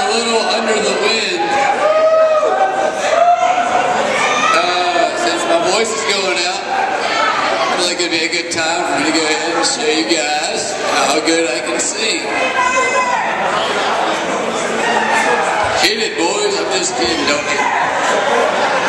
a little under the wind. Since my voice is going out, I feel like it'd be a good time for me to go ahead and show you guys how good I can sing. Hit it, boys. I'm just kidding, don't hit it.